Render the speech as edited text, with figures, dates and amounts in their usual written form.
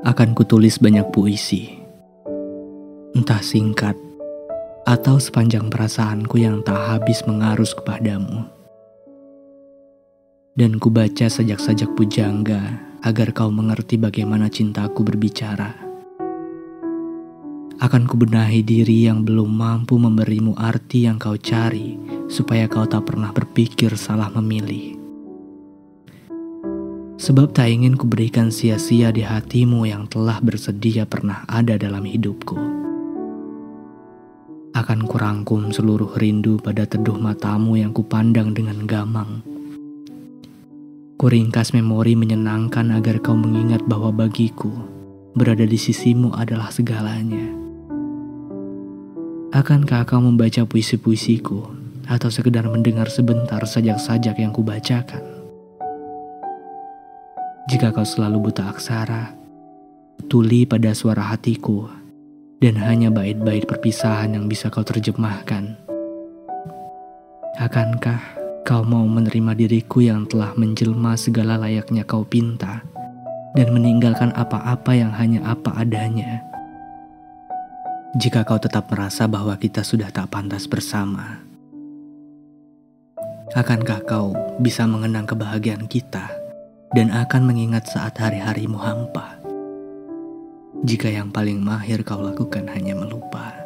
Akan kutulis banyak puisi, entah singkat atau sepanjang perasaanku yang tak habis mengarus kepadamu. Dan kubaca sajak-sajak pujangga agar kau mengerti bagaimana cintaku berbicara. Akan kubenahi diri yang belum mampu memberimu arti yang kau cari, supaya kau tak pernah berpikir salah memilih. Sebab tak ingin kuberikan sia-sia di hatimu yang telah bersedia pernah ada dalam hidupku. Akan kurangkum seluruh rindu pada teduh matamu yang kupandang dengan gamang. Kuringkas memori menyenangkan agar kau mengingat bahwa bagiku, berada di sisimu adalah segalanya. Akankah kau membaca puisi-puisiku, atau sekedar mendengar sebentar sajak-sajak yang kubacakan? Jika kau selalu buta aksara, tuli pada suara hatiku, dan hanya bait-bait perpisahan yang bisa kau terjemahkan. Akankah kau mau menerima diriku yang telah menjelma segala layaknya kau pinta, dan meninggalkan apa-apa yang hanya apa adanya? Jika kau tetap merasa bahwa kita sudah tak pantas bersama, akankah kau bisa mengenang kebahagiaan kita dan akan mengingat saat hari-harimu hampa? Jika yang paling mahir kau lakukan hanya melupa.